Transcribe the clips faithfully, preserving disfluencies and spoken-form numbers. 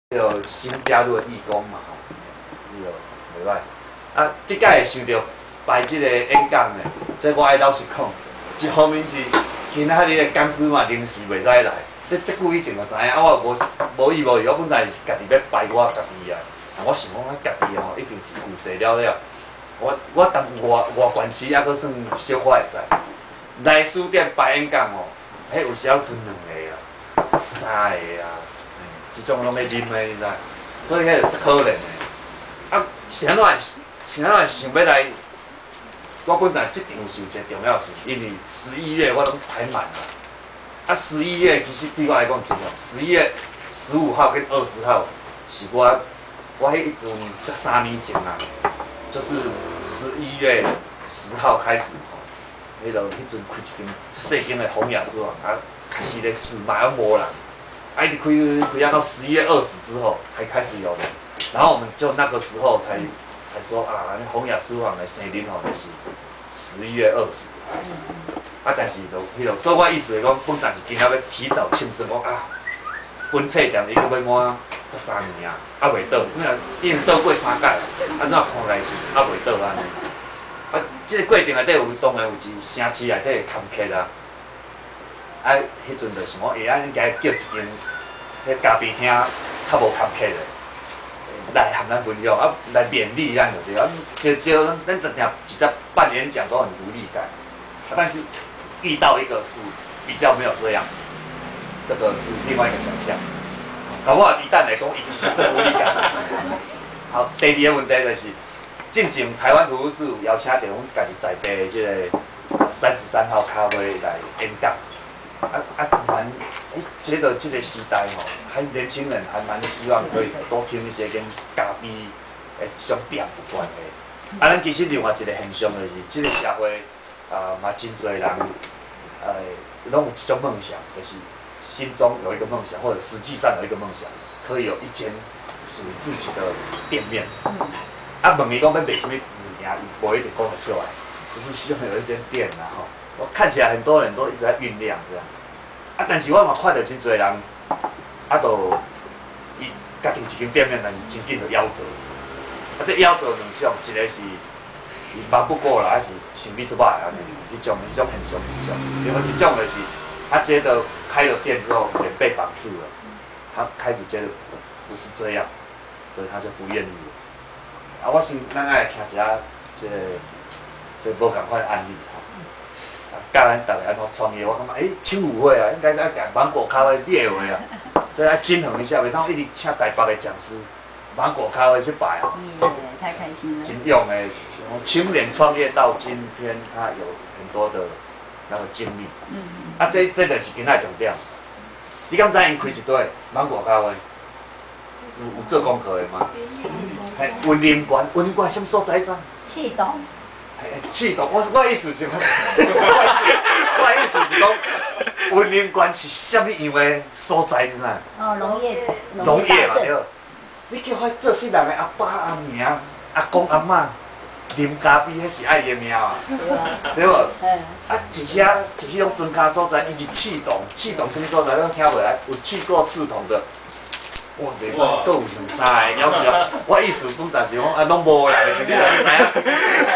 有新加入的义工嘛，吼，伊就袂歹。啊，即届想着摆即个演讲呢，这我爱老实讲，一方面是今仔日的讲师嘛临时袂使来，这这久以前就知影，啊我无无意无意，我本来是家己要摆我家己啊，啊我想讲我家己吼一定是负责了了，我我当外外县市还阁算小可会使，来书店摆演讲哦，迄有时候剩两个啦，三个啊。 即种拢要啉的，你知？所以迄个可怜的。啊，是安怎会是安怎会想要来？我本来即场是有一个重要性，因为十一月我拢排满了。啊，十一月其实对我来讲真重要。十一月十五号跟二十号是我我迄一阵才三年前啊，就是十一月十号开始吼，迄落迄阵开一间细间的红雅书房，啊，开始咧试卖啊无人。 啊，一直开开到十一月二十之后才开始有人，然后我们就那个时候才才说啊，洪雅书房的生日吼就是十一月二十。啊，但是就迄落，所以我意思是讲，本来是今仔要提早庆生，讲啊，本册店已经要满十三年啊，啊袂倒，因为已经倒过三届，安怎看来是啊袂倒安尼。啊，即个过程内底有当然有一城市内底的坎坷啊。 啊，迄阵就想讲，会安应该叫一间，迄咖啡厅较无坎坷的，来和咱分享，啊，来勉励咱就对啊。就就咱咱常常一只办演讲都很无力感，但是遇到一个是比较没有这样，这个是另外一个想象。搞不好一旦来讲，伊就是真无力感。好，第二个问题就是，进前台湾图书室有邀请到阮家己在地的即个三十三号咖啡来演讲。 啊啊，蛮诶，觉得这个时代吼，还年轻人还蛮希望可以多听一些跟咖啡诶这种店有关的。啊，咱其实另外一个现象就是，这个社会啊嘛真侪人，呃，拢有一种梦想，就是心中有一个梦想，或者实际上有一个梦想，可以有一间属于自己的店面。啊，问伊讲要卖什么物件，伊无一定讲得出来，就是希望有一间店啦吼。 我看起来很多人都一直在酝酿这样，啊，但是我嘛看到真侪人，啊，都伊家己一间店面，但是真紧就夭折。啊，这夭折两种，一个是伊忙不过来，还是想比之歹安尼，一种一种很凶一种。另外一种就是他觉得开了店之后也被绑住了，他开始觉得不是这样，所以他就不愿意了。啊，我先咱爱听一下这个这无共款的案例。 教咱大家安怎创业，我感觉诶，请舞会啊，应该在芒果咖啡列位啊，这要均衡一下，袂当一直请台北的讲师，芒果咖啡去摆啊。 耶，太开心了。 真用诶，从青年创业到今天，他有很多的那个经历。嗯嗯。啊，这这个是今仔重点。你敢知因开一堆芒果咖啡？有有做功课的吗？嘿，云林县，云林县什么所在咋？ 气动。 气动，我我意思是讲，我意思是讲，云林县是啥物样的所在是啥？ 哦，农业， 农业嘛对。你叫遐做事人的阿爸阿娘、阿公阿嬷啉咖啡，迄是爱伊的命啊，对无？嗯。啊，一遐一迄种庄稼所在，伊是气动，气动什么所在？咱听袂来，有去过刺桐的。 哇，袂歹，搁有两三个，了不了？我意思本来是讲啊，拢无啦，是你来知影。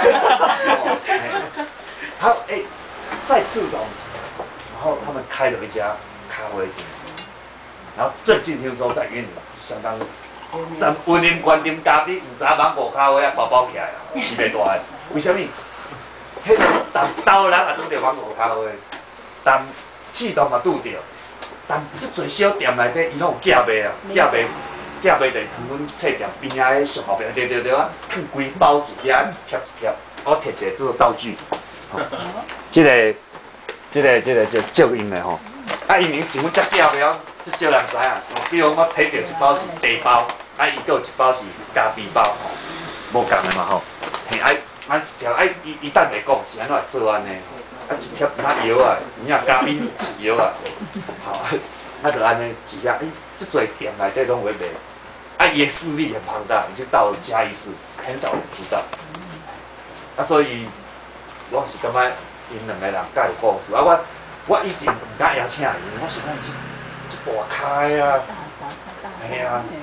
好，诶，在赤桐，然后他们开了一家咖啡店，然后最近听说在云林相当，在云林县啉咖啡，唔知芒果咖啡啊包包起来啦，市袂大个。为什么？迄个东东人也拄着芒果咖啡，但赤桐嘛拄着。 但即侪小店内底，伊拢有寄卖啊，寄卖，寄卖就从阮册店边仔迄上后壁，对对对啊，放规包一遐一贴一贴，我摕一个做道具，吼，即个，即个，即个，即照应的吼。啊，因为前阮遮寄卖啊，即少人知影，比如我摕到一包是茶包，啊，伊佫有一包是咖啡包，吼，无共的嘛吼。嘿，啊，咱一条，啊，伊伊等袂讲是安怎做安尼。 啊，一贴哪药啊？你若咖啡是药啊，好，啊就安尼一下，诶，这侪店内底拢会卖，啊，伊的势力很庞大，你就到了嘉义市，很少人知道。啊，所以我是感觉因两个人介有故事。啊，我我以前唔敢邀请伊，我想讲是一大开啊，嘿啊，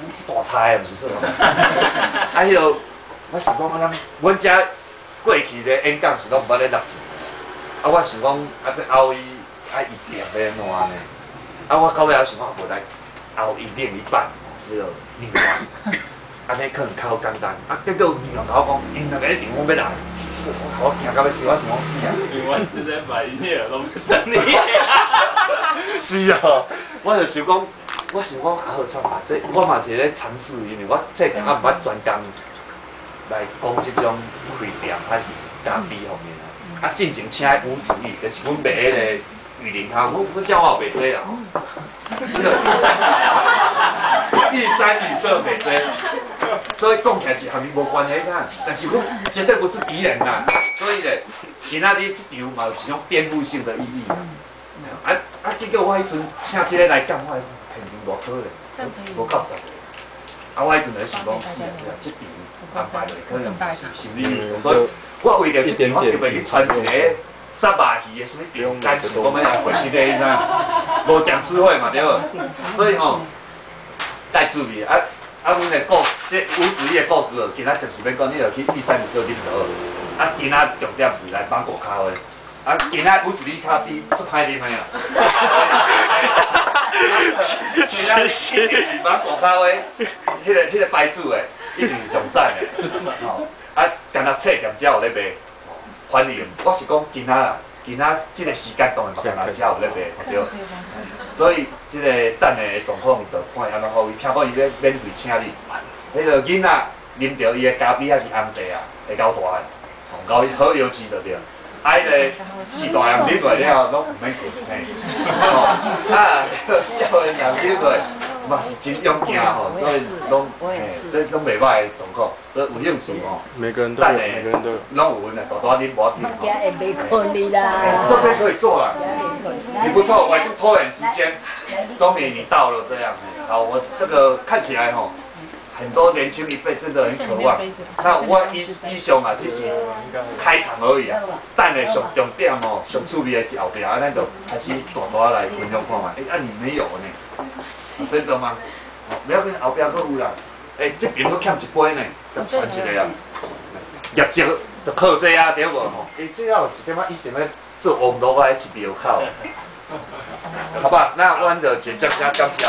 大菜啊，毋是说。啊，迄落我想讲，咱阮遮过去咧演讲是拢毋捌咧纳钱，啊，我想讲啊，这后伊啊伊店要安怎呢？啊，我到尾我想讲无来后伊另一半，迄落另外，安尼可能较简单。啊，结果另外甲我讲，因两个一定我要来。我惊到要死，我想讲死啊！ 因为即个买伊尔拢生你。 是啊，我就想讲，我想讲啊好惨啊！这我嘛是咧尝试，因为我册定啊毋捌专工来讲即种开店还是咖啡方面啊。啊，进前请的吴子义，就是阮卖迄个玉林汤，阮阮叫我有卖这啦吼。迄个玉山，玉山旅社卖这。所以讲起来是和你无关系噻，但是我绝对不是敌人呐。所以咧，今仔日这场嘛有一种颠覆性的意义。啊啊！结果我迄阵请即个来讲，我现金偌好咧，无够十个。啊，我迄阵就想讲，是啊，即场安排落可能是心理因素，所以我为了即场，我特别去传一个杀马鱼的什么饼干，是讲咩啊？回新的迄种，无讲师会嘛对无？所以吼，带趣味啊！啊，阮的故，即吴子义的故事哦，今仔就是要讲，你着去第三二所啉倒。啊，今仔重点是来芒果咖啡。啊，今仔吴子义咖啡出歹啉的啊。今仔一定是芒果咖啡，迄个迄个牌子的，一定是上赞的。吼，啊，干那册店才有咧卖，欢迎。我是讲今仔啦，今仔即个时间当然嘛，干那才有咧卖，对。所以，即个等的状况，就看安怎好。伊听讲伊要免费请你，迄个囡仔啉着伊的咖啡还是红茶啊，会够大的，够好油脂就对。啊，迄个是大人啉落了，拢毋免付嘿。啊，少年人啉落，嘛是真勇敢吼，所以拢嘿，这拢袂歹的状况，所以有兴趣吼。 每个人都有，每个人都有。 拢有呢，大大啉无要紧。 今日没困你啦。 这边可以做了。你不错，我已经拖延时间，终于你到了这样子。好，我这个看起来吼，很多年轻一辈真的很渴望。那我以以上啊，只是开场而已啊。等下上重点哦，上趣味的是后壁，啊，咱就开始大大来分享看嘛。哎，啊你没有呢？真的吗？不要紧，后壁佫有啦。哎，这边佫欠一杯呢，再传一个啊。业绩就靠这啊，对无吼？哎，这要有一点仔以前咧。做网络的一条口，好吧？那阮就先讲声感谢。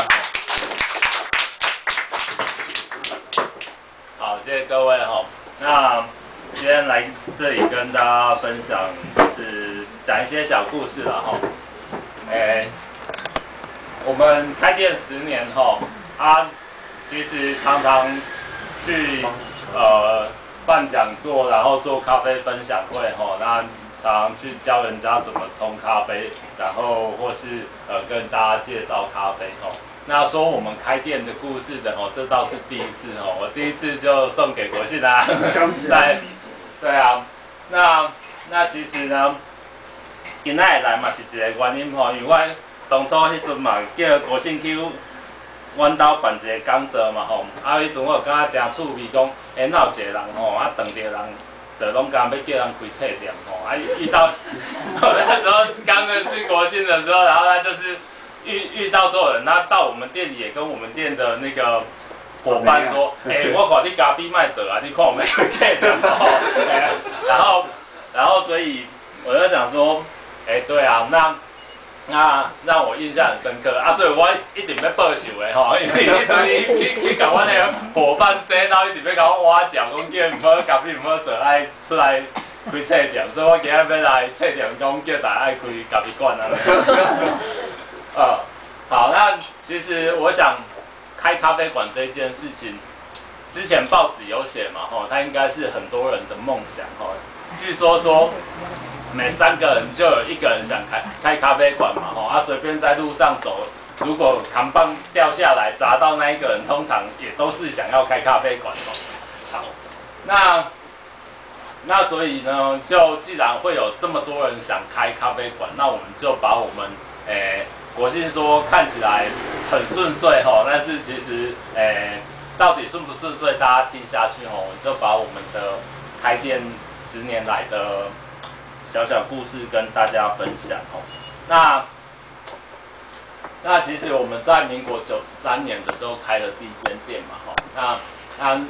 好，谢谢各位哈。那今天来这里跟大家分享，是讲一些小故事了哈。哎，我们开店十年后，啊，其实常常去呃办讲座，然后做咖啡分享会哈，那。常去教人家怎么冲咖啡，然后或是呃跟大家介绍咖啡哦。那说我们开店的故事的哦，这倒是第一次哦。我第一次就送给国信啦，来，对啊。那那其实呢，今仔会来嘛是一个原因吼，因为我当初迄阵嘛叫国信去阮兜办一个讲座嘛吼，啊迄阵我有感觉真趣味，讲哎哪有一个人吼，啊当地人。就拢刚要叫人开册店吼，啊遇到我那时候刚认识国信的时候，然后他就是遇遇到所有人，他到我们店里也跟我们店的那个伙伴说，哎、欸，我看你咖啡卖者啊，你看我们开册店哦，然后然后所以我就想说，哎、欸，对啊，那。那让我印象很深刻啊，所以我一定要报仇的吼，因为迄阵伊去去甲阮个伙伴说，然后一定要甲我挖角，讲叫毋好咖啡毋好做，爱出来开册店，所以我今日要来册店，讲叫大家爱开咖啡馆啊。呃，好，那其实我想开咖啡馆这件事情，之前报纸有写嘛，吼，它应该是很多人的梦想，吼，据说说。每三个人就有一个人想开开咖啡馆嘛，吼啊，随便在路上走，如果扛棒掉下来砸到那一个人，通常也都是想要开咖啡馆哦。好，那那所以呢，就既然会有这么多人想开咖啡馆，那我们就把我们诶，国信说看起来很顺遂吼，但是其实诶，到底顺不顺遂，大家听下去吼，我就把我们的开店十年来的。小小故事跟大家分享哦。那那其实我们在民国九十三年的时候开了第一间店嘛，吼，那那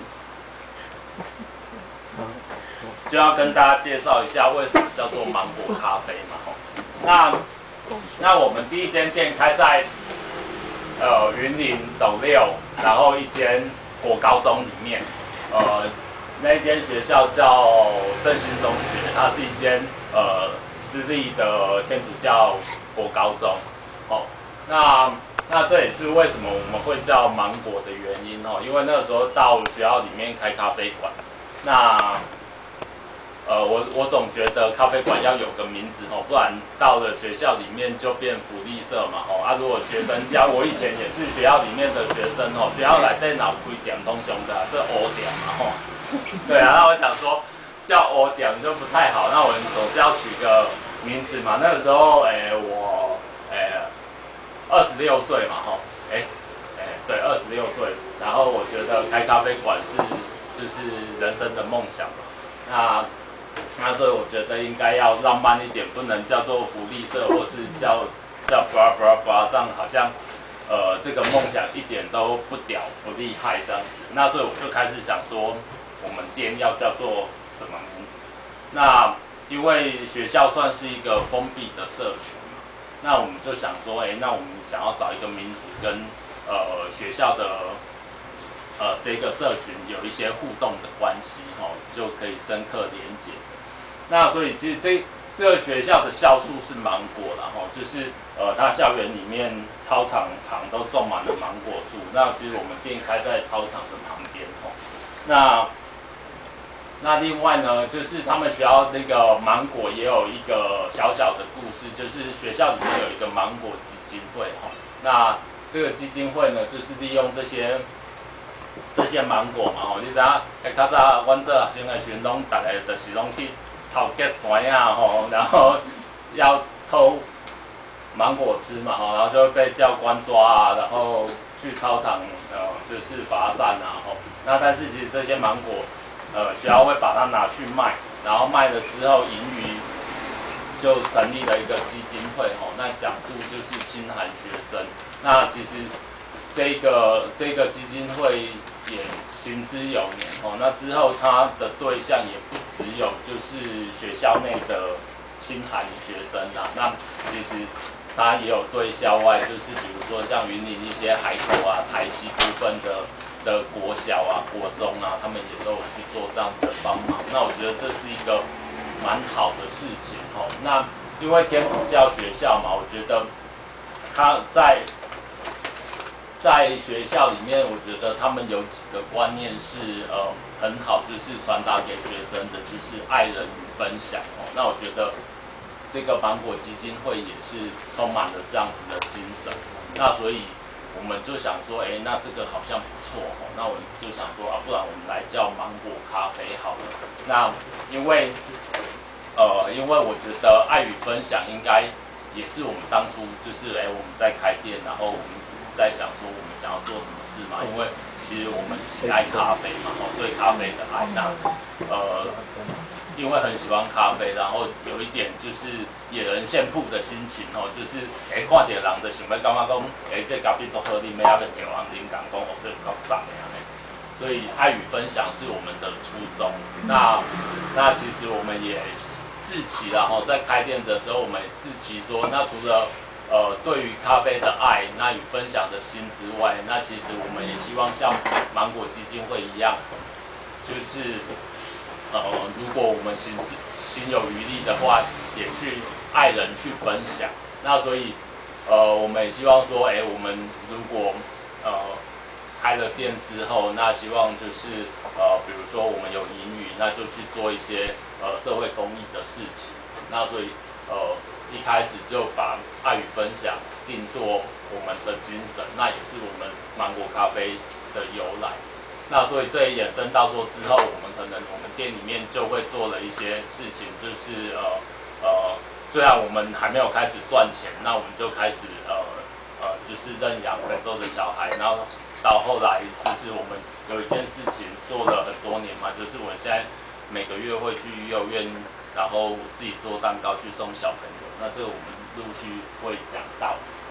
就要跟大家介绍一下为什么叫做芒果咖啡嘛，吼，那那我们第一间店开在呃云林斗六，然后一间国高中里面，呃那一间学校叫振兴中学，它是一间呃私立的天主教国高中，哦，那那这也是为什么我们会叫芒果的原因哦，因为那个时候到学校里面开咖啡馆，那呃我我总觉得咖啡馆要有个名字哦，不然到了学校里面就变福利社嘛哦，啊如果学生教，我以前也是学校里面的学生哦，学校来电脑开点通凶的、啊，这欧点嘛吼，对啊，那我想说叫欧点就不太好，那我们总是要取个名字嘛，那个时候诶、欸、我诶二十六岁嘛吼，诶诶对二十六岁，然后我觉得开咖啡馆是就是人生的梦想，那。那所以我觉得应该要浪漫一点，不能叫做福利社，或是叫叫 blah blah blah， 这样好像呃这个梦想一点都不屌不厉害这样子。那所以我就开始想说，我们店要叫做什么名字？那因为学校算是一个封闭的社群嘛，那我们就想说，哎、欸，那我们想要找一个名字跟呃学校的。呃，这个社群有一些互动的关系，哈、哦，就可以深刻连接。那所以其实这这个学校的校树是芒果啦，哈、哦，就是呃，它校园里面操场旁都种满了芒果树。那其实我们店开在操场的旁边，哈、哦。那那另外呢，就是他们学校那个芒果也有一个小小的故事，就是学校里面有一个芒果基金会，哈、哦。那这个基金会呢，就是利用这些。这些芒果嘛吼，你知影？诶，较早阮做学生的时阵，拢逐个就是拢去头结山啊吼，然后要偷芒果吃嘛吼，然后就会被教官抓啊，然后去操场呃就是罚站啊吼。那但是其实这些芒果，呃学校会把它拿去卖，然后卖的时候盈余就成立了一个基金会吼，那奖助就是清寒学生。那其实。这个这个基金会也行之有年哦，那之后它的对象也不只有就是学校内的清寒学生啦，那其实它也有对校外，就是比如说像云林一些海口啊、台西部分的的国小啊、国中啊，他们也都有去做这样子的帮忙。那我觉得这是一个蛮好的事情哦。那因为天主教学校嘛，我觉得它在在学校里面，我觉得他们有几个观念是呃很好，就是传达给学生的，就是爱人与分享哦。那我觉得这个芒果基金会也是充满了这样子的精神。那所以我们就想说，哎，那这个好像不错哦。那我们就想说啊，不然我们来叫芒果咖啡好了。那因为呃，因为我觉得爱与分享应该也是我们当初就是哎我们在开店，然后我们。在想说我们想要做什么事嘛？因为其实我们喜爱咖啡嘛，哦，对咖啡的爱，那呃，因为很喜欢咖啡，然后有一点就是野人献曝的心情哦，就是哎看到人就想要感觉讲，哎这咖啡做好啉，要要给人啉讲讲哦，这够赞的啊！所以爱与分享是我们的初衷。那那其实我们也自期然后在开店的时候，我们也自期说，那除了呃，对于咖啡的爱，那与分享的心之外，那其实我们也希望像芒果基金会一样，就是呃，如果我们行行有余力的话，也去爱人去分享。那所以呃，我们也希望说，哎，我们如果呃开了店之后，那希望就是呃，比如说我们有盈余，那就去做一些呃社会公益的事情。那所以呃。一开始就把爱与分享定做我们的精神，那也是我们芒果咖啡的由来。那所以这也衍生到说之后，我们可能我们店里面就会做了一些事情，就是呃呃，虽然我们还没有开始赚钱，那我们就开始呃呃，就是认养非洲的小孩，然后到后来就是我们有一件事情做了很多年嘛，就是我现在每个月会去幼儿园，然后自己做蛋糕去送小朋友。那这个我们陆续会讲到。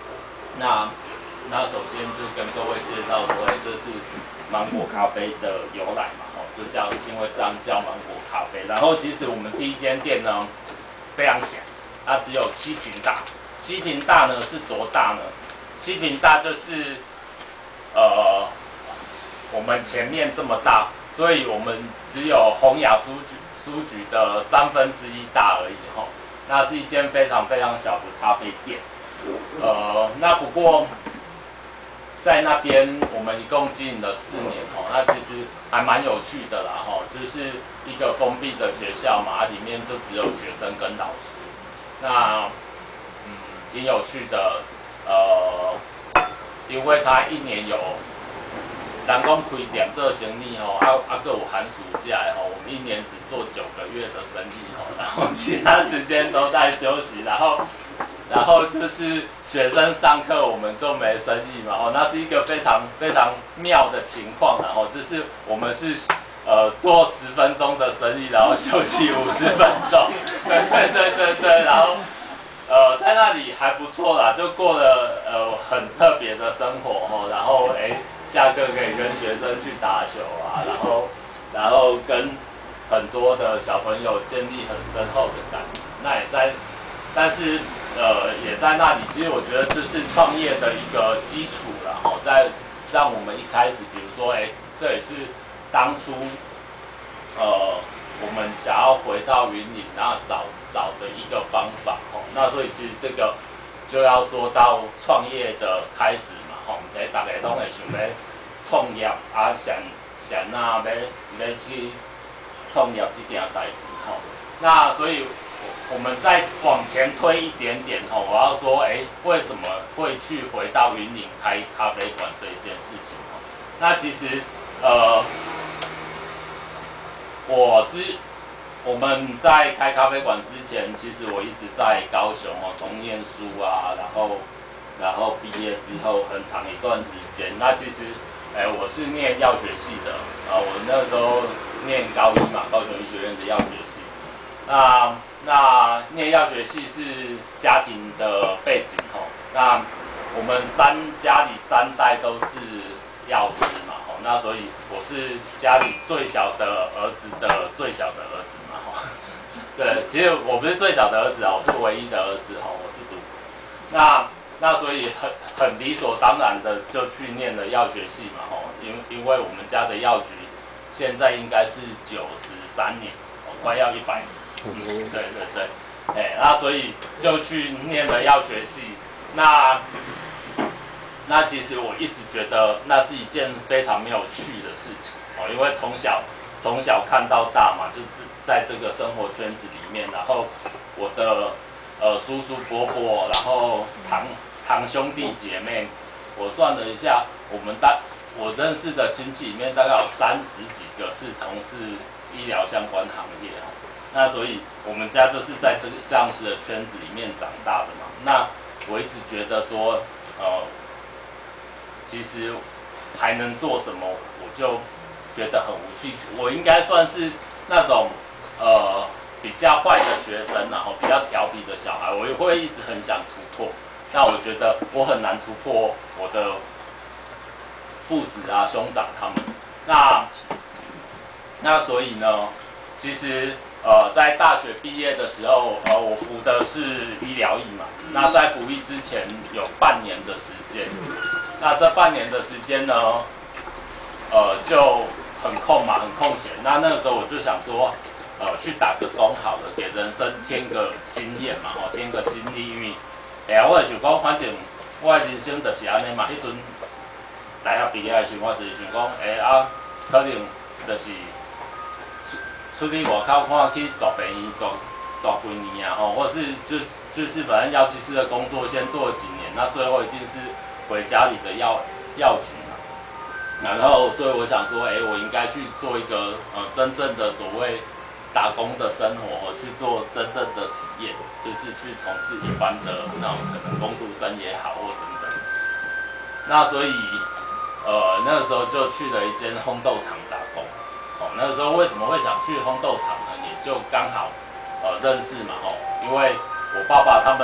那那首先就跟各位介绍说，哎，这是芒果咖啡的由来嘛，哦，就叫因为这样叫芒果咖啡。然后其实我们第一间店呢非常小，它只有七坪大。七坪大呢是多大呢？七坪大就是呃我们前面这么大，所以我们只有洪雅书局书局的三分之一大而已哈。那是一间非常非常小的咖啡店。呃，那不过在那边我们一共经营了四年哦，那其实还蛮有趣的啦哈，就是一个封闭的学校嘛，里面就只有学生跟老师。那嗯，挺有趣的，呃，因为他一年有，人讲开店做生意吼，啊啊，个有寒暑假的吼，我们一年只做九个月的生意吼，然后其他时间都在休息，然后。然后就是学生上课，我们就没生意嘛，哦，那是一个非常非常妙的情况，然后就是我们是呃做十分钟的生意，然后休息五十分钟，对对对对对，然后呃在那里还不错啦，就过了呃很特别的生活哦，然后哎下课可以跟学生去打球啊，然后然后跟很多的小朋友建立很深厚的感情，那也在。但是，呃，也在那里，其实我觉得就是创业的一个基础了哈，在让我们一开始，比如说，哎，这也是当初，呃，我们想要回到云林，然后找找的一个方法哦。那所以其实这个就要说到创业的开始嘛，吼，在大家拢会想要创业啊，想想那要要去创业这件代志吼，那所以。我们再往前推一点点吼，我要说，哎，为什么会去回到云林开咖啡馆这一件事情吼？那其实，呃，我之我们在开咖啡馆之前，其实我一直在高雄哦，从念书啊，然后然后毕业之后很长一段时间，那其实，哎，我是念药学系的啊，我那时候念高一嘛，高雄医学院的药学系，那。那念药学系是家庭的背景吼，那我们三家里三代都是药师嘛吼，那所以我是家里最小的儿子的最小的儿子嘛吼。对，其实我不是最小的儿子啊，我是唯一的儿子吼，我是独子。那那所以很很理所当然的就去念了药学系嘛吼，因因为我们家的药局现在应该是九十三年，快要一百年。嗯，对对对，哎，那所以就去念了药学系。那那其实我一直觉得那是一件非常没有趣的事情哦，因为从小从小看到大嘛，就是在这个生活圈子里面，然后我的呃叔叔伯伯，然后堂堂兄弟姐妹，我算了一下，我们大我认识的亲戚里面大概有三十几个是从事医疗相关行业哦。那所以我们家就是在这这样子的圈子里面长大的嘛。那我一直觉得说，呃，其实还能做什么，我就觉得很无趣。我应该算是那种呃比较坏的学生，然后比较调皮的小孩，我也会一直很想突破。那我觉得我很难突破我的父子啊、兄长他们。那那所以呢，其实。呃，在大学毕业的时候，呃，我服的是医疗役嘛。那在服役之前有半年的时间，那这半年的时间呢，呃，就很空嘛，很空闲。那那个时候我就想说，呃，去打个工好了，给人生添个经验嘛，吼，添个经历。因为，哎呀，我想讲，反正我的人生就是安尼嘛。迄阵大学毕业的时候，我就是想讲，哎、欸、啊，可能就是。出去外口看去大病院大大几年啊，吼，或是就是就是反正药剂师的工作先做了几年，那最后一定是回家里的药药局嘛。然后所以我想说，哎、欸，我应该去做一个呃真正的所谓打工的生活，去做真正的体验，就是去从事一般的那种可能工读生也好，或等等。那所以呃那个时候就去了一间烘豆厂打工。哦，那个时候为什么会想去烘豆厂呢？也就刚好，呃，认识嘛，吼，因为我爸爸他们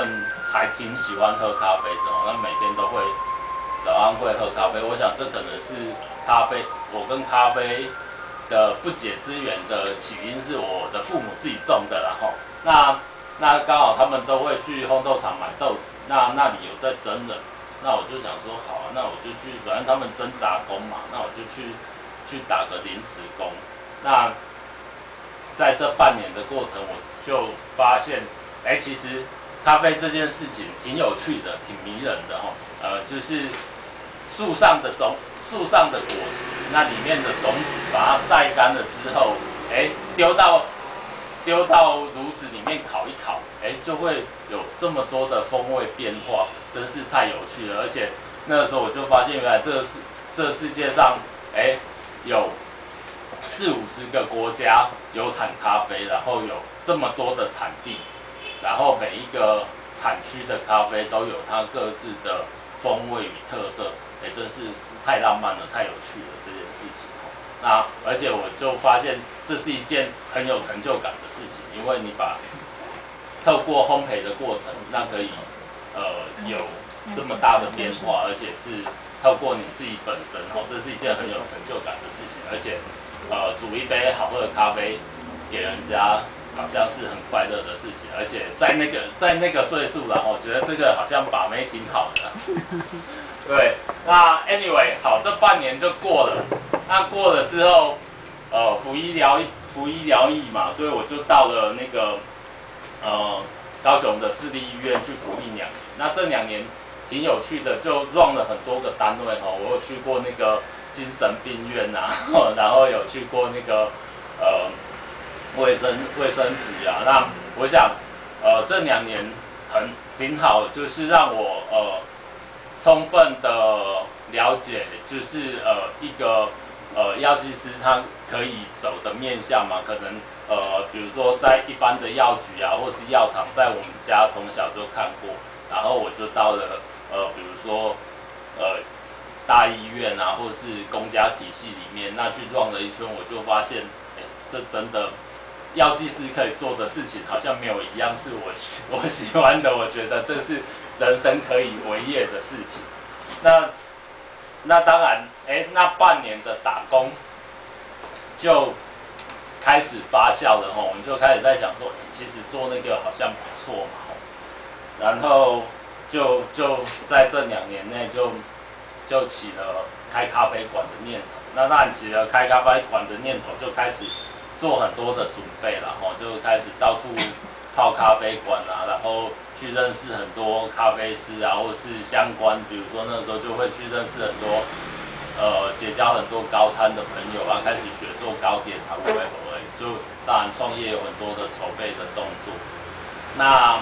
还挺喜欢喝咖啡的哦，那每天都会早上会喝咖啡。我想这可能是咖啡，我跟咖啡的不解之缘的起因是我的父母自己种的啦吼。那那刚好他们都会去烘豆厂买豆子，那那里有在蒸的，那我就想说好啊，那我就去，反正他们挣扎工嘛，那我就去去打个临时工。那在这半年的过程，我就发现，哎、欸，其实咖啡这件事情挺有趣的，挺迷人的哈。呃，就是树上的种，树上的果实，那里面的种子，把它晒干了之后，哎、欸，丢到丢到炉子里面烤一烤，哎、欸，就会有这么多的风味变化，真是太有趣了。而且那个时候我就发现，原来这个世这个世界上，哎、欸，有四五十个国家有产咖啡，然后有这么多的产地，然后每一个产区的咖啡都有它各自的风味与特色，哎，真是太浪漫了，太有趣了这件事情。那而且我就发现这是一件很有成就感的事情，因为你把透过烘焙的过程，那可以呃有这么大的变化，而且是透过你自己本身哦，这是一件很有成就感的事情，而且呃煮一杯好喝的咖啡给人家，好像是很快乐的事情，而且在那个在那个岁数了，我觉得这个好像把妹挺好的。对，那 anyway 好，这半年就过了，那过了之后，呃，服医疗服医疗役嘛，所以我就到了那个呃高雄的市立医院去服役两年。那这两年挺有趣的，就 run 了很多个单位哈，我有去过那个精神病院啊，然后有去过那个呃卫生卫生局啊。那我想，呃，这两年很挺好，就是让我呃充分的了解，就是呃一个呃药剂师他可以走的面向嘛，可能呃比如说在一般的药局啊，或是药厂，在我们家从小就看过，然后我就到了呃比如说呃大医院啊，或是公家体系里面，那去转了一圈，我就发现，哎，这真的药剂师可以做的事情，好像没有一样是我我喜欢的。我觉得这是人生可以为业的事情。那那当然，哎，那半年的打工就开始发酵了吼，我们就开始在想说，其实做那个好像不错嘛吼，然后就就在这两年内就就起了开咖啡馆的念头。那当然起了开咖啡馆的念头，就开始做很多的准备了吼，就开始到处泡咖啡馆啊，然后去认识很多咖啡师啊，或是相关，比如说那时候就会去认识很多，呃，结交很多高餐的朋友啊，开始学做糕点啊，不会不会，就当然创业有很多的筹备的动作。那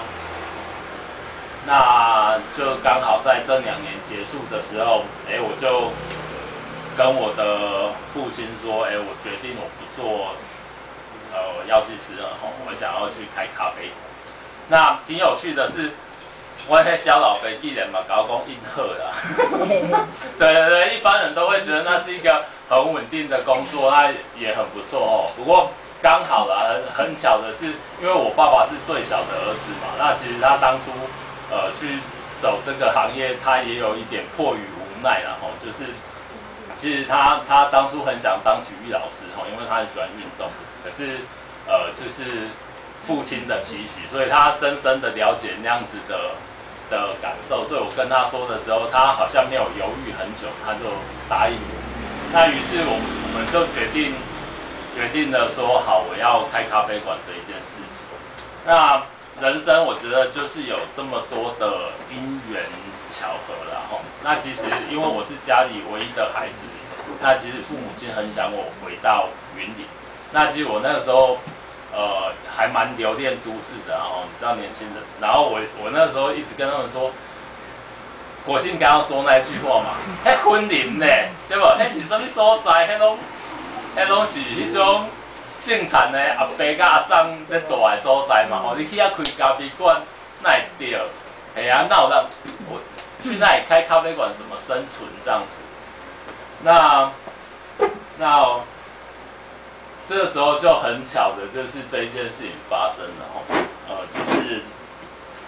那就刚好在这两年结束的时候，哎，我就跟我的父亲说，哎，我决定我不做呃药剂师了吼，我想要去开咖啡馆。那挺有趣的是，我那小老飞既然嘛搞讲应好啦，对对对，一般人都会觉得那是一个很稳定的工作，那也很不错哦。不过刚好啦，很很巧的是，因为我爸爸是最小的儿子嘛，那其实他当初呃去走这个行业，他也有一点迫于无奈啦吼，就是其实他他当初很想当体育老师吼，因为他很喜欢运动，可是呃就是父亲的期许，所以他深深的了解那样子的的感受，所以我跟他说的时候，他好像没有犹豫很久，他就答应我。那于是我我们就决定决定了说好，我要开咖啡馆这一件事情。那人生我觉得就是有这么多的因缘巧合啦吼。那其实因为我是家里唯一的孩子，那其实父母亲很想我回到云林。那其实我那个时候。呃，还蛮留恋都市的哦，你知道年轻人。然后我我那时候一直跟他们说，国信刚刚说那句话嘛，迄婚林呢，对不？迄是什么所在？迄拢迄拢是迄种正常的阿伯甲阿婶咧住的所在嘛。吼，你去遐开咖啡馆，那会对？哎啊，那我让我去那里开咖啡馆怎么生存这样子？那那。这个时候就很巧的，就是这一件事情发生了吼，呃，就是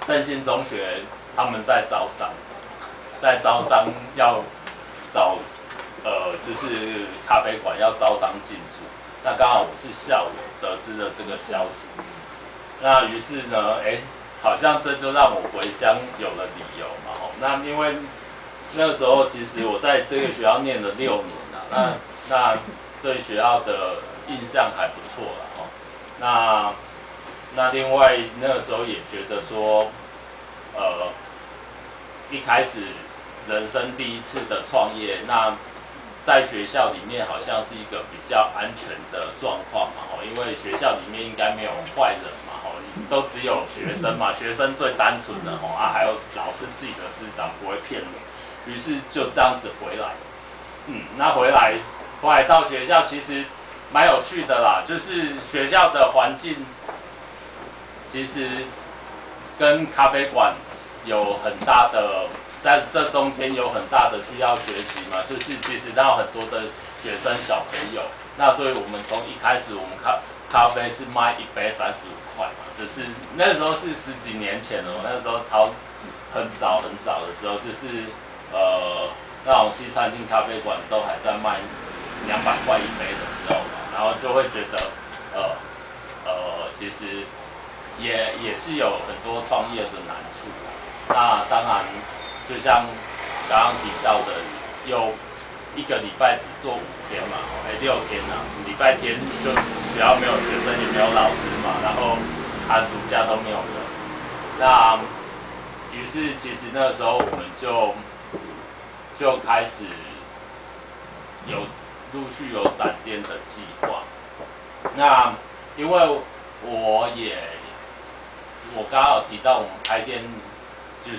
振兴中学他们在招商，在招商要找呃就是咖啡馆要招商进驻，那刚好我是校友得知了这个消息，那于是呢，哎、欸，好像这就让我回乡有了理由嘛，吼，那因为那个时候其实我在这个学校念了六年了，那那对学校的印象还不错了，吼，那那另外那个时候也觉得说，呃，一开始人生第一次的创业，那在学校里面好像是一个比较安全的状况嘛，吼，因为学校里面应该没有坏人嘛，吼，都只有学生嘛，学生最单纯的吼啊，还有老师自己的师长不会骗你，于是就这样子回来，嗯，那回来后来到学校其实蛮有趣的啦，就是学校的环境其实跟咖啡馆有很大的。在这中间有很大的需要学习嘛，就是其实到很多的学生小朋友，那所以我们从一开始我们咖咖啡是卖一杯三十五块嘛，只是那时候是十几年前了，那时候超很早很早的时候，就是呃那种西餐厅咖啡馆都还在卖两百块一杯的时候嘛，然后就会觉得呃呃其实也也是有很多创业的难处，那当然。就像刚刚提到的，有一个礼拜只做五天嘛，哎六天啊，礼拜天就学校没有学生也没有老师嘛，然后寒暑假都没有人。那于是其实那个时候我们就就开始有陆续有展店的计划。那因为我也我刚刚有提到我们开店就是。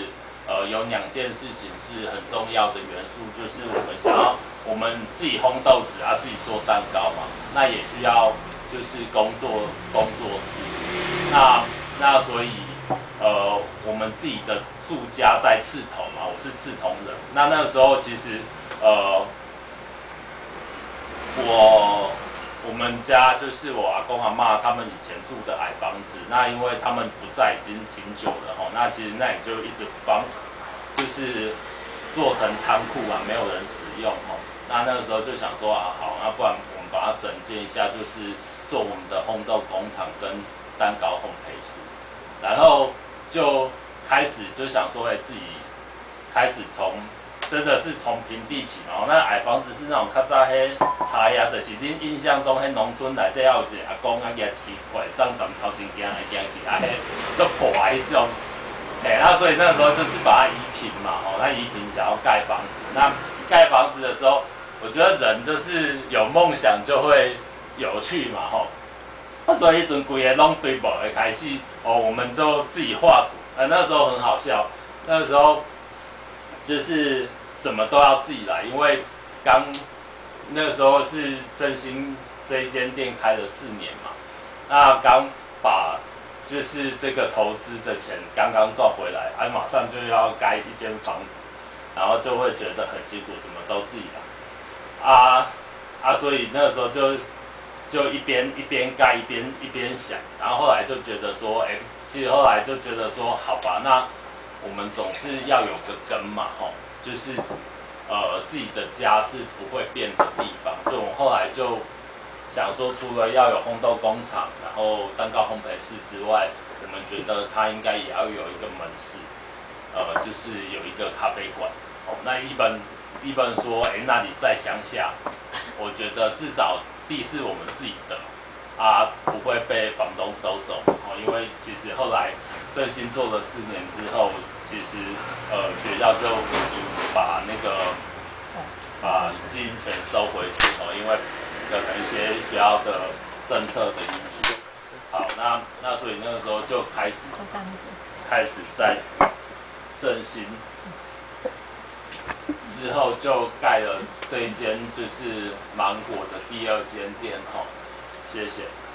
呃，有两件事情是很重要的元素，就是我们想要我们自己烘豆子啊，自己做蛋糕嘛，那也需要就是工作工作室。那那所以呃，我们自己的住家在赤桐嘛，我是赤桐人。那那个时候其实呃，我我们家就是我阿公阿嬷他们以前住的矮房子，那因为他们不在已经挺久了吼，那其实那也就一直放，就是做成仓库啊，没有人使用吼。那那个时候就想说啊，好，那不然我们把它整建一下，就是做我们的烘豆工厂跟蛋糕烘焙室，然后就开始就想说，哎，自己开始从。真的是从平地起嘛，那矮房子是那种较早迄茶叶，就是恁印象中迄农村内底还有一个阿公啊，举一拐杖踮头前行来行去，啊，迄足破啊迄种，哎，那所以那时候就是把它移平嘛，吼，那移平想要盖房子，那盖房子的时候，我觉得人就是有梦想就会有趣嘛，吼，所以迄阵规个拢堆布的开始，哦，我们就自己画图，呃，那时候很好笑，那个时候。就是什么都要自己来，因为刚那个时候是振兴这一间店开了四年嘛，那刚把就是这个投资的钱刚刚赚回来，哎、啊，马上就要盖一间房子，然后就会觉得很辛苦，什么都自己来，啊啊，所以那个时候就就一边一边盖一边一边想，然后后来就觉得说，哎、欸，其实后来就觉得说，好吧，那。我们总是要有个根嘛，吼，就是呃自己的家是不会变的地方。所以我后来就想说，除了要有烘豆工厂，然后蛋糕烘焙室之外，我们觉得它应该也要有一个门市，呃，就是有一个咖啡馆。哦，那一本一本说，哎、欸，那里在乡下，我觉得至少地是我们自己的，啊，不会被房东收走。哦，因为其实后来。振兴做了四年之后，其实呃学校就把那个把经营权收回去哦，因为可能一些学校的政策的因素。好，那那所以那个时候就开始开始在振兴之后就盖了这一间就是芒果的第二间店哈，谢谢。